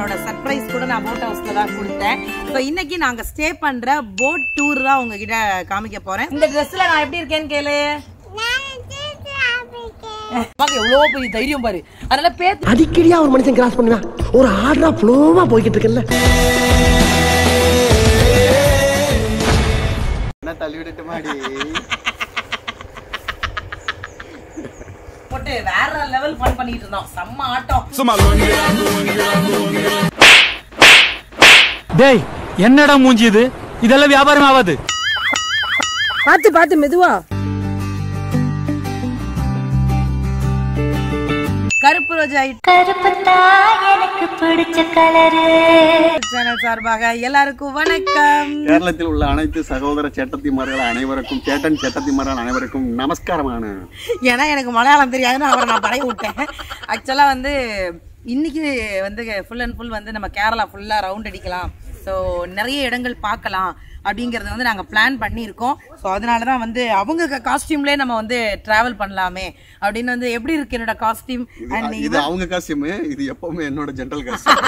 என்னோட சர்ப்ரைஸ் கூட நான் போட் ஹவுஸ்ல தான் கொடுத்தேன். ஸோ இன்னைக்கு நாங்க ஸ்டே பண்ற போட் டூர் தான் உங்ககிட்ட காமிக்க போறேன். இந்த ட்ரெஸ்ல நான் எப்படி இருக்கேன்னு கேளு. எவ்வளவு பெரிய தைரியம் பாரு. அதனால அடிக்கடியா ஒரு மனுஷன் கிராஸ் பண்ணுவேன். ஒரு ஆர்டரா ஃப்ளோவா போய்கிட்டு இருக்கல. என்ன தள்ளி விட்டுமாடி. போட்டு வேற லெவல் ஃபன் பண்ணிட்டு இருந்தோம். செம்ம ஆட்டம். டேய் என்னடா மூஞ்சி இது? இதெல்லாம் வியாபாரம் ஆகாது. பாத்து பாத்து மெதுவா. கருப்பு ரோஜா எனக்கு பிடிச்ச கலரு சேனல் சார்பாக எல்லாருக்கும் வணக்கம். கேரளத்தில் உள்ள அனைத்து சகோதர சேட்டத்திமார்கள் அனைவருக்கும் சேட்டத்திமார்கள் அனைவருக்கும் நமஸ்காரமான. ஏன்னா எனக்கு மலையாளம் தெரியாதுன்னு அவரை நான் படைய விட்டேன். ஆக்சுவலா வந்து இன்னைக்கு வந்து ஃபுல் அண்ட் ஃபுல் வந்து நம்ம கேரளா ஃபுல்லா ரவுண்ட் அடிக்கலாம். ஸோ நிறைய இடங்கள் பார்க்கலாம் அப்படிங்கறத வந்து நாங்க பிளான் பண்ணியிருக்கோம். ஸோ அதனாலதான் வந்து அவங்க காஸ்டியூம்லயே நம்ம வந்து டிராவல் பண்ணலாமே அப்படின்னு வந்து எப்படி இருக்கு என்னோட காஸ்டியூம். இது அவங்க காஸ்டியூம், இது எப்பவுமே என்னோட ஜெனரல் காஸ்டியூம்.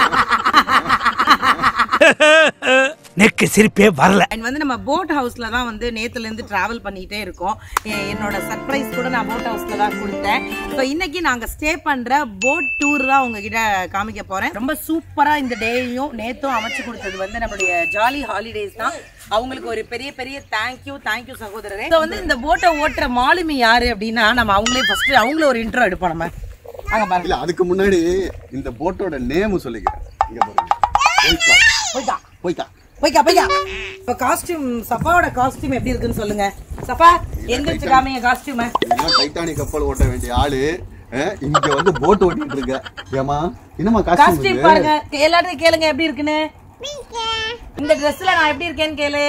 நெக்கு சிரிப்பே வரல. அண்ட் வந்து நம்ம போட் ஹவுஸ்ல தான் வந்து நேத்துல இருந்து டிராவல் பண்ணிட்டே இருக்கோம். என்னோட சர்ப்ரைஸ் கூட நான் போட் ஹவுஸ்ல தான் கொடுத்தேன். ஸோ இன்னைக்கு நாங்க ஸ்டே பண்ற போட் டூர் தான் உங்ககிட்ட காமிக்க போறேன். ரொம்ப சூப்பரா இந்த டேயும் நேத்தும் அமைச்சு கொடுத்தது வந்து நம்மளுடைய ஜாலி ஹாலிடேஸ் தான். அவங்களுக்கு ஒரு பெரிய பெரிய தேங்க்யூ சகோதரரே. ஸோ வந்து இந்த போட்டை ஓட்டுற மாலுமி யாரு அப்படின்னா நம்ம அவங்களே ஃபர்ஸ்ட் அவங்கள ஒரு இன்ட்ரோ எடுப்போம். நம்ம அங்க பாருங்க. இல்ல அதுக்கு முன்னாடி இந்த போட்டோட நேம் சொல்லிக்கிறேன். இங்க பாருங்க. போய்க்கா. இப்ப காஸ்டியூம் சஃபாவோட காஸ்டியூம் எப்படி இருக்குன்னு சொல்லுங்க. சஃபா எந்திரிச்சு காமிங்க காஸ்டியூம். டைட்டானிக் கப்பல் ஓட்ட வேண்டிய ஆளு இங்க வந்து போட் ஓட்டிட்டு இருக்க. ஏமா என்னமா காஸ்டியூம் பாருங்க. எல்லாரும் கேளுங்க எப்படி இருக்குன்னு. இந்த ட்ரெஸ்ல நான் எப்படி இருக்கேன்னு கேளு.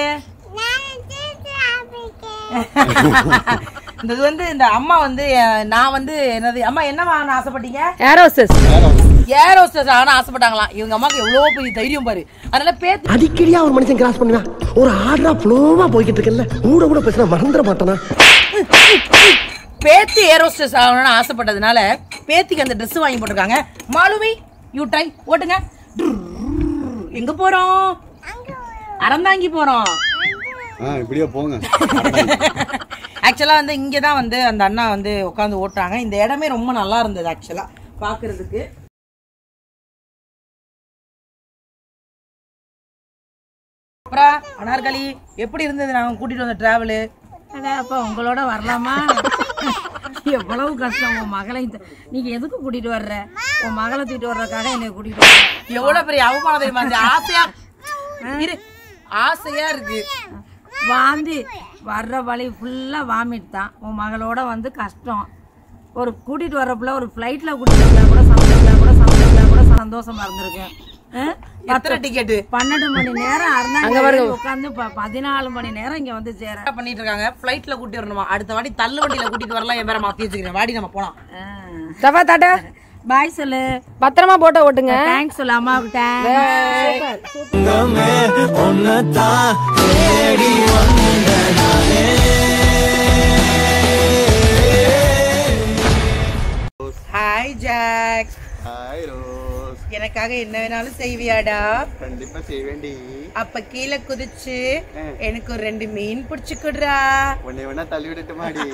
இது வந்து இந்த அம்மா வந்து நான் வந்து என்னது அம்மா என்னவா ஆசைப்பட்டீங்க? ஏர் ஹோஸ்டஸ் ஆன ஆசைப்பட்டாங்களாம். இவங்க அம்மாக்கு எவ்வளவு பெரிய தைரியம் பாரு. அதனால அடிக்கடியா ஒரு மனுஷன் கிராஸ் பண்ணுவேன். ஒரு ஆர்டரா ஃப்ளோவா போய்கிட்டு இருக்கல. கூட பேசினா மறந்துட மாட்டேனா. பேத்தி ஏர் ஹோஸ்டஸ் ஆகணும்னு ஆசைப்பட்டதுனால பேத்திக்கு அந்த ட்ரெஸ் வாங்கி போட்டிருக்காங்க. மாலுமி யூ ட்ரை ஓட்டுங்க. எங்க போறோம்? அறந்தாங்கி போறோம். இப்படியே போங்க. ஆக்சுவலா வந்து இங்கதான் வந்து அந்த அண்ணா வந்து உட்காந்து ஓட்டுறாங்க. இந்த இடமே ரொம்ப நல்லா இருந்தது ஆக்சுவலா பாக்குறதுக்கு. அப்புறம் அனார்கலி எப்படி இருந்தது நாங்க கூட்டிட்டு வந்த டிராவலு? அப்ப உங்களோட வரலாமா? எவ்வளவு கஷ்டம். உன் மகளை நீங்க எதுக்கு கூட்டிட்டு வர்ற? உன் மகளை தூக்கிட்டு வர்றதுக்காக என்னை கூட்டிட்டு வர்ற. எவ்வளவு பெரிய அவமானம் தெரியுமா? ஆசையா இருக்கு. வாந்தி வர்ற வழி ஃபுல்லா வாமிட் தான். உன் மகளோட வந்து கஷ்டம். ஒரு கூட்டிட்டு வர்றப்பல ஒரு ஃபிளைட்ல கூட்டிட்டு வந்தா கூட சமைச்சா கூட சந்தோஷமா இருந்திருக்கேன். எத்தனை டிக்கெட்? 12 மணி நேரம் உட்காந்து 14 மணி நேரம் இங்க வந்து சேர பண்ணிட்டு இருக்காங்க. பிளைட்ல கூட்டி வரணுமா? அடுத்த வாட்டி தள்ளு வண்டியில கூட்டிட்டு வரலாம். என் பேரை மாத்தி வச்சுக்கிறேன். வாடி நம்ம போலாம். சவா டாடா பாய் சொல்லு. பத்திரமா போட்டோ ஓட்டுங்க. தேங்க்ஸ் சொல்லு அம்மாவுக்கு. Hi Jack. Hi Rose. எனக்காக என்ன வேணாலும் செய்வியாடா? கண்டிப்பா செய்வேண்டி. அப்ப கீழே குதிச்சு எனக்கு ஒரு 2 மீன் பிடிச்சு குடுறா. உன்னை வேணா தள்ளி விட்டுமாடி.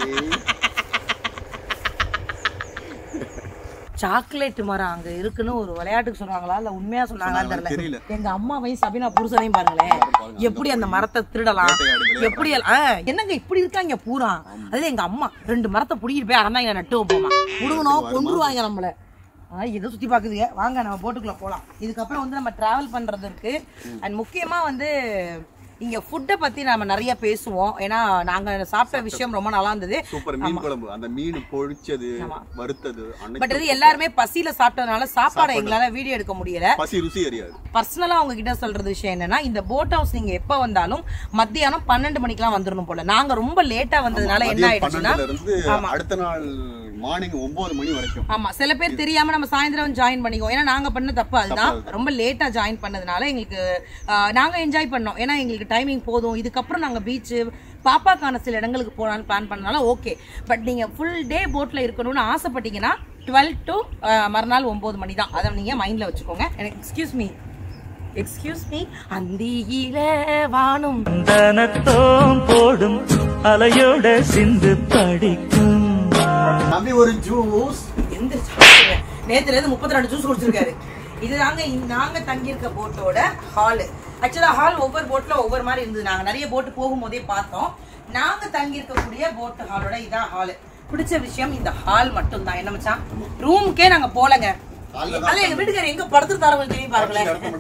சாக்லேட் மரம் அங்க இருக்குன்னு ஒரு விளையாட்டுக்கு சொன்னாங்களா இல்ல உண்மையா சொன்னாங்களான்னு தெரியல. எங்க அம்மாவையும் சபினா புருஷனையும் பாருங்களேன் எப்படி அந்த மரத்தை திருடலாம். எப்படி என்னங்க இப்படி இருக்காங்க பூரா. அதுல எங்க அம்மா 2 மரத்தை புடிக்கிட்டு போய் அறந்தாங்க நட்டு வைப்போமா. புடுங்கணும் கொன்றுவாங்க நம்மள. எதோ சுத்தி பாக்குதுங்க. வாங்க நம்ம போட்டுக்குள்ள போலாம். இதுக்கப்புறம் வந்து நம்ம டிராவல் பண்றது இருக்கு. அண்ட் முக்கியமா வந்து இங்க ஃபுட்ட பத்தி நாம நிறைய பேசுவோம். ஏன்னா நாங்க சாப்பிட்ட விஷயம் ரொம்ப நல்லா இருந்தது. சூப்பர் மீன் குழம்பு. அந்த மீன் பொரிச்சது வறுத்தது. பட் இது எல்லாருமே பசியில சாப்பிட்டதுனால சாப்பாடை எங்களால வீடியோ எடுக்க முடியல. பசி ருசி அறியாது. பர்சனலா அவங்க கிட்ட சொல்றது விஷயம் என்னன்னா இந்த போட் ஹவுஸ் நீங்க எப்ப வந்தாலும் மத்தியானம் 12 மணிக்கெல்லாம் வந்துடணும் போல. நாங்க ரொம்ப லேட்டா வந்ததுனால என்ன ஆயிடுச்சுன்னா அடுத்த நாள் மார்னிங் 9 மணி வரைக்கும். ஆமா சில பேர் தெரியாம நம்ம சாயந்தரம் ஜாயின் பண்ணிக்குவோம். ஏன்னா நாங்க பண்ண தப்பு அதுதான். ரொம்ப லேட்டா ஜாயின் பண்ணதுனால எங்களுக்கு நாங்க என்ஜாய் பண்ணோம். ஏன்னா எங்களுக்கு டைமிங் போதும். இதுக்கப்புறம் நாங்க பீச் பாப்பாக்கான சில இடங்களுக்கு போகலான்னு பிளான் பண்ணனால ஓகே. பட் நீங்க ஃபுல் டே போட்ல இருக்கணும்னு ஆசைப்பட்டீங்கன்னா 12 to மறுநாள் 9 மணி தான். அதை நீங்க மைண்ட்ல வச்சுக்கோங்க. எக்ஸ்கியூஸ் மீ அந்தியில வானும் தனத்தோம் போடும் அலையோட சிந்து படிக்கும். தம்பி ஒரு ஜூஸ். நேத்துல இருந்து 32 ஜூஸ் குடிச்சிருக்காரு. இது நாங்க தங்கி இருக்க போட்டோட ஹால். ஆக்சுவலா ஹால் ஒவ்வொரு போட்ல ஒவ்வொரு மாதிரி இருந்தது. நாங்க நிறைய போட்டு போகும்போதே பார்த்தோம். நாங்க தங்கி இருக்கக்கூடிய போட் ஹாலோட இதான் ஹால். பிடிச்ச விஷயம் இந்த ஹால் மட்டும் தான். என்ன மச்சான், ரூமுக்கே நாங்க போலங்க. அது எங்க வீட்டுக்காரர் எங்க படுத்து தரவங்க தெரியும் பாருங்களேன்.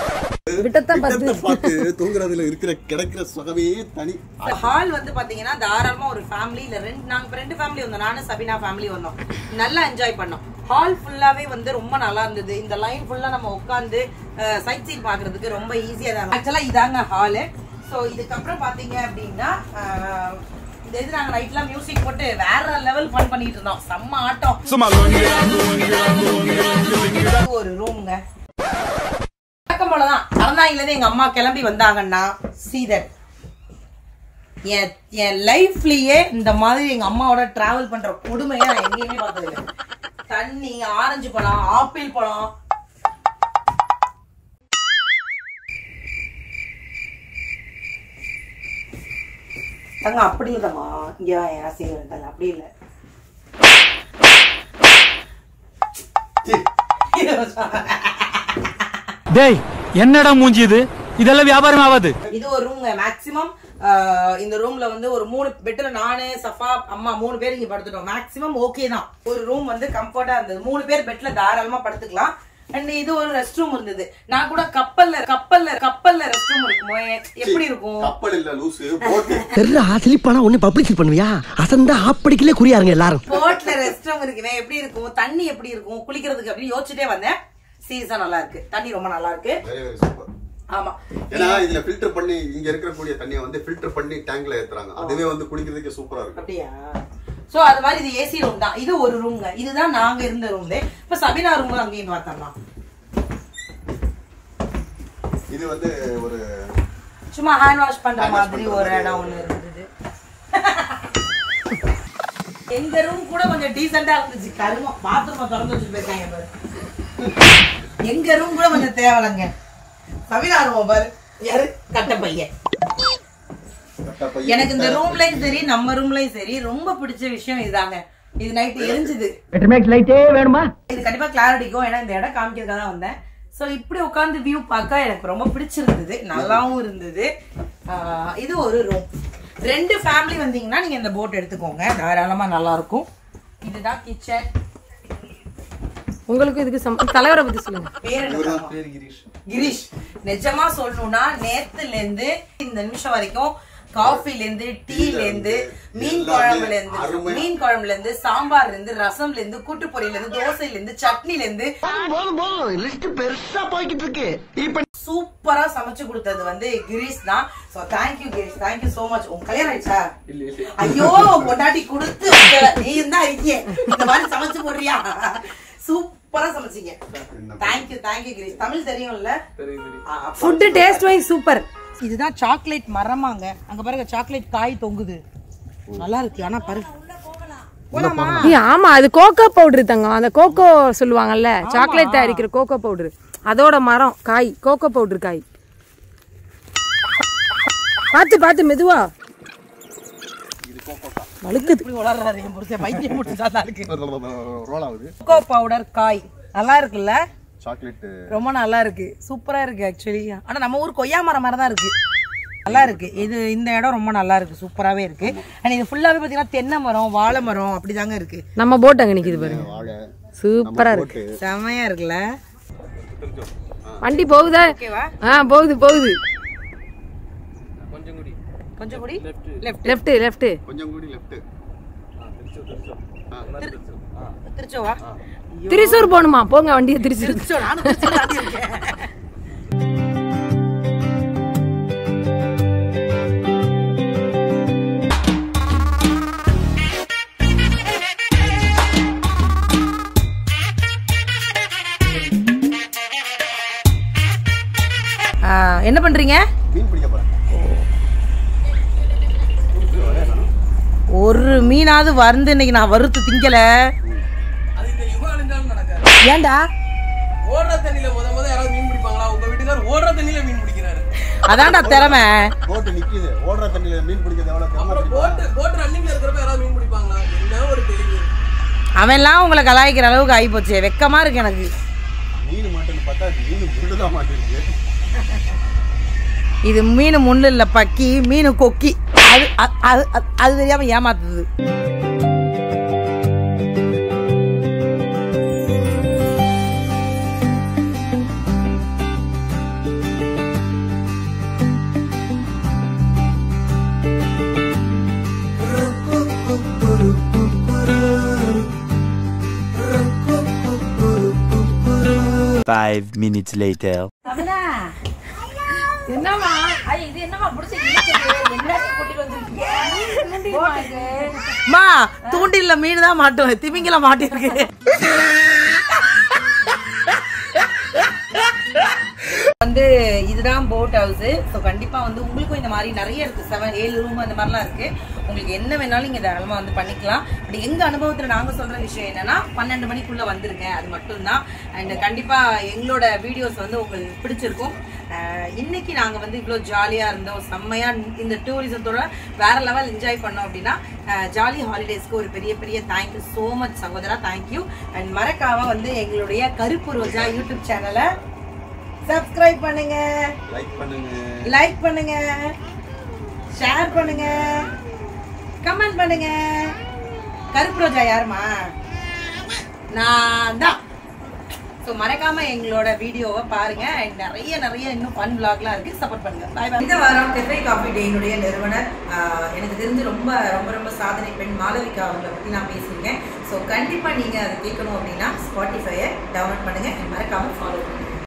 தூங்குறதுல இருக்கிற கிடைக்கிற சுகமே தனி. ஹால் வந்து பாத்தீங்கன்னா தாராளமா ஒரு ஃபேமிலி இல்ல நாங்க 2 ஃபேமிலி வந்தோம். நானும் சபினா ஃபேமிலி வந்தோம். நல்லா என்ஜாய் பண்ணோம். ஹால் ஃபுல்லாவே வந்து ரொம்ப நல்லா இருந்தது. இந்த லைன் ஃபுல்லா நம்ம உட்காந்து சைட் சீன் பாக்குறதுக்கு ரொம்ப ஈஸியா தான். ஆக்சுவலா இதாங்க ஹாலு. சோ இதுக்கப்புறம் பாத்தீங்க அப்படின்னா இந்த இது நாங்க நைட்லாம் மியூசிக் போட்டு வேற லெவல் ஃபன் பண்ணிட்டு இருந்தோம். செம்ம ஆட்டம். ஒரு ரூம்ங்க வழக்கம் போலதான். அறந்தாங்கில இருந்து எங்க அம்மா கிளம்பி வந்தாங்கன்னா சீதர் என் லைஃப்லயே இந்த மாதிரி எங்க அம்மாவோட டிராவல் பண்ற கொடுமையா நான் எங்கேயுமே பார்த்தது இல்லை. தண்ணி, ஆரஞ்சு பழம், ஆப்பிள் பழம், தங்க அப்படி இல்லம்மா. இங்க ஆசைகள் அப்படி இல்ல. டேய் என்னடா மூஞ்சி இது? இதெல்லாம் வியாபாரம் ஆகாது. இது ஒரு ரூம். மேக்ஸிமம் இந்த ரூம்ல வந்து ஒரு 3 பெட்ல நானே சஃபா அம்மா 3 பேர் இங்க படுத்துட்டோம். மேக்ஸிமம் ஓகே தான். ஒரு ரூம் வந்து கம்ஃபர்ட்டா இருந்தது. 3 பேர் பெட்ல தாராளமா படுத்துக்கலாம். அண்ட் இது ஒரு ரெஸ்ட் ரூம் இருந்தது. நான் கூட கப்பல்ல ரெஸ்ட் ரூம் இருக்குமோ எப்படி இருக்கும்? கப்பல் இல்ல லூசு, போட். தெரியல ஸ்லிப்பானா ஒண்ணு பப்ளிசிட்டி பண்ணுவியா? அசந்தா அப்படிக்கே குறியாருங்க எல்லாரும். போட்ல ரெஸ்ட் ரூம் இருக்குவே எப்படி இருக்கும்? தண்ணி எப்படி இருக்கும் குளிக்கிறதுக்கு அப்படி யோசிச்சுட்டே வந்தேன். சீசன் நல்லா இருக்கு. தண்ணி ரொம்ப நல்லா இருக்கு. ஆமா. ஏன்னா இதுல ஃபில்டர் பண்ணி இங்க இருக்கக்கூடிய தண்ணியை வந்து ஃபில்டர் பண்ணி டேங்க்ல ஏத்துறாங்க. அதுவே வந்து குடிக்கிறதுக்கு சூப்பரா இருக்கு. அப்படியா? சோ அது மாதிரி இது ஏசி ரூம் தான். இது ஒரு ரூம்ங்க. இதுதான் நாங்க இருந்த ரூம். இப்ப சபினா ரூம் அங்கேயும் பார்த்தோம்னா இது வந்து ஒரு சும்மா ஹேண்ட் வாஷ் பண்ற மாதிரி ஒரு இடம் ஒண்ணு இருந்தது. எங்க ரூம் கூட கொஞ்சம் டீசெண்டா இருந்துச்சு. கருமம் பாத்ரூம் திறந்து வச்சுட்டு போயிருக்காங்க பாரு. எங்க ரூம் கூட கொஞ்சம் தேவலைங்க. சபினா ரூம் பாரு. யாரு? கட்ட பையன். எனக்கு இந்த ரூம்லயும் சரி நம்ம ரூம்லயும் சரி ரொம்ப பிடிச்ச விஷயம் இதுதாங்க. இது நைட் எரிஞ்சுது. லைட்டே வேணுமா? இது கண்டிப்பா கிளாரிட்டிக்கும். ஏன்னா இந்த இடம் காமிக்கிறதுக்காக தான் வந்தேன். சோ இப்படி உட்காந்து வியூ பார்க்க எனக்கு ரொம்ப பிடிச்சிருந்தது. நல்லாவும் இருந்தது. இது ஒரு ரூம். 2 ஃபேமிலி வந்தீங்கன்னா நீங்க இந்த போட் எடுத்துக்கோங்க. தாராளமா நல்லா இருக்கும். இதுதான் கிச்சன். உங்களுக்கு இதுக்கு தலைவரை பத்தி சொல்லுங்க. பேர் கிரீஷ். நிஜமா சொல்லணும்னா நேத்துல இருந்து இந்த நிமிஷம் வரைக்கும் காஃபில இருந்து, டீல இருந்து, மீன் குழம்புல இருந்து, சாம்பார்ல இருந்து, ரசம்ல இருந்து, கூட்டு பொரியல இருந்து, தோசையில இருந்து, சட்னில இருந்து லிஸ்ட் பெருசா போய்கிட்டு இருக்கு. இப்ப சூப்பரா சமைச்சு கொடுத்தது வந்து கிரீஷ் தான். So thank you Girish. Thank you so much. உங்க கல்யாணம் ஆயிடுச்சா? ஐயோ பொண்டாட்டி கொடுத்து நீ இருந்தா ஐயே இந்த மாதிரி சமைச்சு போடுறியா? சூப்பரா சமைச்சீங்க. Thank you Girish. தமிழ் தெரியும்ல? Food taste wise super. இதுதான் சாக்லேட் மரமாங்க. அங்க பாருங்க சாக்லேட் காய் தொங்குது. நல்லா இருக்கு. ஆனா பாரு ஆமா அது கோகோ பவுடர் தங்க. அந்த கோகோ சொல்லுவாங்கல்ல, சாக்லேட் தயாரிக்கிற கோகோ பவுடர், அதோட மரம் காய், கோகோ பவுடர் காய். பாத்து மெதுவா வழுக்குது. பைத்தியம் இருக்கு. கோகோ பவுடர் காய் நல்லா இருக்குல்ல? சாக்லேட் ரொம்ப நல்லா இருக்கு. சூப்பரா இருக்கு ஆக்சுவலி. ஆனா நம்ம ஊர் கொய்யா மரம் மாதிரி தான் இருக்கு. நல்லா இருக்கு. இது இந்த இடம் ரொம்ப நல்லா இருக்கு. சூப்பராவே இருக்கு. அண்ட் இது ஃபுல்லாவே பாத்தீங்கன்னா தென்னை மரம், வாழை மரம் அப்படிதாங்க இருக்கு. நம்ம போட் அங்க நிக்குது பாருங்க. சூப்பரா இருக்கு. செமையா இருக்குல்ல? வண்டி போகுதா? போகுது. கொஞ்சம் கூடி லெஃப்ட். கொஞ்சம் கூடி லெஃப்ட். திருச்சோவா? திருச்சூர் போணுமா? போங்க வண்டியை திருச்சூர். நானும் திருச்சூர் தாண்டி இருக்கேன். என்ன பண்றீங்க? மீன் பிடிக்க போறேன். ஒரு மீனாவது வந்து இன்னைக்கு நான் வறுத்து திங்கல. ஏன்டா ஓடுற தண்ணியில முத யாராவது மீன் பிடிப்பாங்களா? உங்க வீட்டுக்காரர் ஓடுற தண்ணியில மீன் பிடிக்கிறாரு. அதான்டா திறமை. போட் நிக்குது, ஓடுற தண்ணியில மீன் பிடிக்கிறது எவ்வளவு திறமை. போட் ரன்னிங்ல இருக்கிறப்ப யாராவது மீன் பிடிப்பாங்களா? என்ன ஒரு தெளிவு. அவன்லாம் உங்களை கலாய்க்கிற அளவுக்கு ஆகி போச்சு. வெக்கமா இருக்கு எனக்கு. மீன் மாட்டேன்னு பார்த்தா மீன் முள்ளுதான் மாட்டிருக்கு. இது மீன் முள்ளு இல்ல பக்கி, மீன் கொக்கி. அது தெரியாம ஏமாத்துது. Five minutes later. என்னமா இது என்னமா புடிச்சு எல்லாத்தையும் கூட்டிட்டு வந்திருக்கீங்க? மா தூண்டில்ல மீன் தான் மாட்டோம், திமிங்கல மாட்டிருக்கு. வந்து இதுதான் போட் ஹவுஸ். ஸோ கண்டிப்பா வந்து உங்களுக்கும் இந்த மாதிரி நிறைய இருக்கு, 7-7 ரூம் அந்த மாதிரிலாம் இருக்கு. உங்களுக்கு என்ன வேணாலும் இங்க தாராளமா வந்து பண்ணிக்கலாம். அப்படி எங்க அனுபவத்துல நாங்க சொல்ற விஷயம் என்னன்னா 12 மணிக்குள்ள வந்துருங்க, அது மட்டும்தான். அண்ட் கண்டிப்பா எங்களோட வீடியோஸ் வந்து உங்களுக்கு பிடிச்சிருக்கும். இன்னைக்கு நாங்க வந்து இவ்வளோ ஜாலியா இருந்தோம், செம்மையா இந்த டூரிசத்தோட வேற லெவல் என்ஜாய் பண்ணோம். அப்படின்னா ஜாலி ஹாலிடேஸ்க்கு ஒரு பெரிய பெரிய தேங்க்யூ ஸோ மச் சகோதரா, தேங்க்யூ. அண்ட் மறக்காம வந்து எங்களுடைய கருப்பு ரோஜா யூடியூப் சேனலை சப்ஸ்கிரைப் பண்ணுங்க, லைக் பண்ணுங்க, ஷேர் பண்ணுங்க, கமெண்ட் பண்ணுங்க. கருப்பு ரோஜா யாருமா? நான் தான். ஸோ மறக்காம எங்களோட வீடியோவை பாருங்க. அண்ட் நிறைய இன்னும் ஃபன் விளாக்லாம் இருக்கு, சப்போர்ட் பண்ணுங்க. பாய் பாய். இந்த வாரம் கெஃபே காஃபி டேனுடைய நிறுவனர் எனக்கு தெரிஞ்சு ரொம்ப ரொம்ப ரொம்ப சாதனை பெண் மாளவிகா அவங்களை பற்றி நான் பேசியிருக்கேன். ஸோ கண்டிப்பாக நீங்கள் அதை கேட்கணும் அப்படின்னா ஸ்பாட்டிஃபையை டவுன்லோட் பண்ணுங்க, மறக்காம ஃபாலோ பண்ணுங்க.